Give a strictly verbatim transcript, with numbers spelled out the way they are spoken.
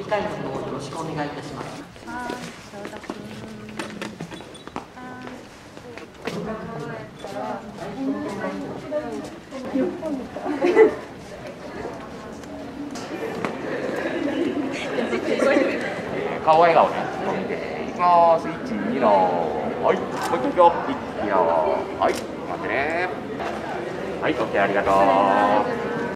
回の方よろしくお願いいたします。 はい、消毒。 顔笑顔ね。いきます。いち、にの。はい。もう一度。いちの。はい。待ってね。はい、オッケー、ありがとう。